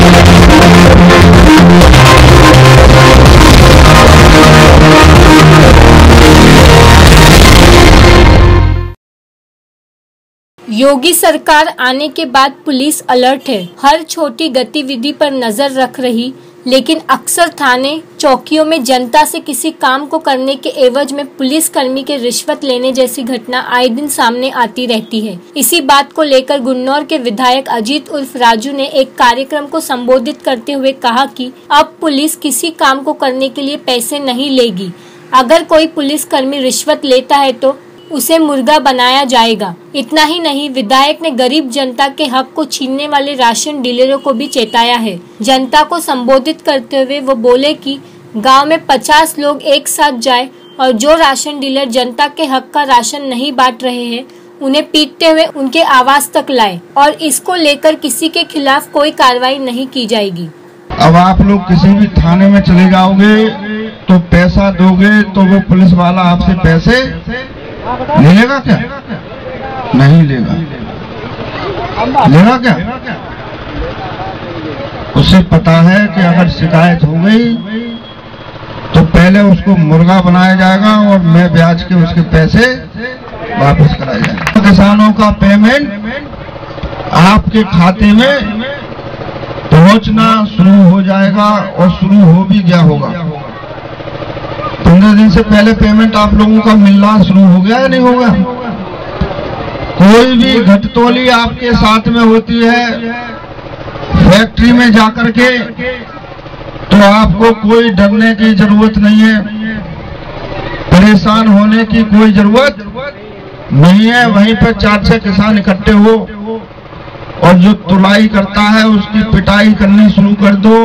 योगी सरकार आने के बाद पुलिस अलर्ट है, हर छोटी गतिविधि पर नजर रख रही, लेकिन अक्सर थाने चौकियों में जनता से किसी काम को करने के एवज में पुलिस कर्मी के रिश्वत लेने जैसी घटना आए दिन सामने आती रहती है। इसी बात को लेकर गुन्नौर के विधायक अजीत उर्फ राजू ने एक कार्यक्रम को संबोधित करते हुए कहा कि अब पुलिस किसी काम को करने के लिए पैसे नहीं लेगी। अगर कोई पुलिस कर्मी रिश्वत लेता है तो उसे मुर्गा बनाया जाएगा। इतना ही नहीं, विधायक ने गरीब जनता के हक को छीनने वाले राशन डीलरों को भी चेताया है। जनता को संबोधित करते हुए वो बोले कि गांव में 50 लोग एक साथ जाए और जो राशन डीलर जनता के हक का राशन नहीं बांट रहे हैं उन्हें पीटते हुए उनके आवास तक लाए और इसको लेकर किसी के खिलाफ कोई कार्रवाई नहीं की जाएगी। अब आप लोग किसी भी थाने में चले जाओगे तो पैसा दोगे तो वो पुलिस वाला आपसे पैसे लेगा क्या? नहीं लेगा। लेगा क्या? उसे पता है कि अगर शिकायत हो गई तो पहले उसको मुर्गा बनाया जाएगा और मैं ब्याज के उसके पैसे वापस कराए जाएंगे। किसानों का पेमेंट आपके खाते में पहुंचना शुरू हो जाएगा और शुरू हो भी गया होगा। 15 दिन से पहले पेमेंट आप लोगों का मिलना शुरू हो गया या नहीं होगा? कोई भी घटतौली आपके साथ में होती है फैक्ट्री में जाकर के तो आपको कोई डरने की जरूरत नहीं है, परेशान होने की कोई जरूरत नहीं है। वहीं पर 4-6 किसान इकट्ठे हो और जो तुलाई करता है उसकी पिटाई करनी शुरू कर दो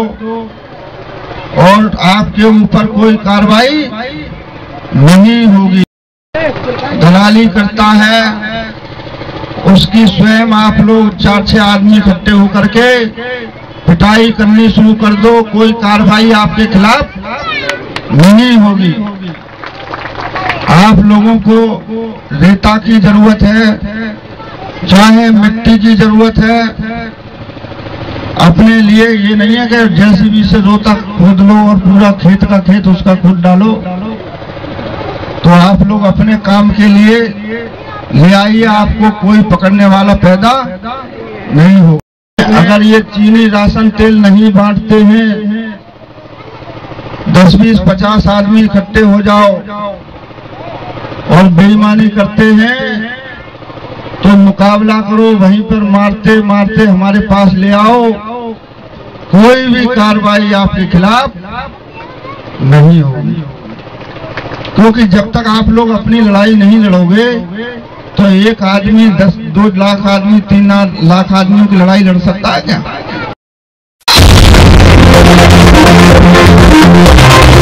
और आपके ऊपर कोई कार्रवाई नहीं होगी। दलाली करता है उसकी स्वयं आप लोग 4-6 आदमी इकट्ठे होकर के पिटाई करनी शुरू कर दो, कोई कार्रवाई आपके खिलाफ नहीं होगी। आप लोगों को रेता की जरूरत है, चाहे मिट्टी की जरूरत है, अपने लिए ये नहीं है कि जेसीबी से रोता खोद लो और पूरा खेत का खेत उसका खुद डालो। तो आप लोग अपने काम के लिए ले आइए, आपको कोई पकड़ने वाला पैदा नहीं हो। अगर ये चीनी राशन तेल नहीं बांटते हैं, 10-20-50 आदमी इकट्ठे हो जाओ और बेईमानी करते हैं तो मुकाबला करो, वहीं पर मारते मारते हमारे पास ले आओ, कोई भी कार्रवाई आपके खिलाफ नहीं होगी। क्योंकि जब तक आप लोग अपनी लड़ाई नहीं लड़ोगे तो एक आदमी 2 लाख आदमी 3 लाख आदमियों की लड़ाई लड़ सकता है क्या?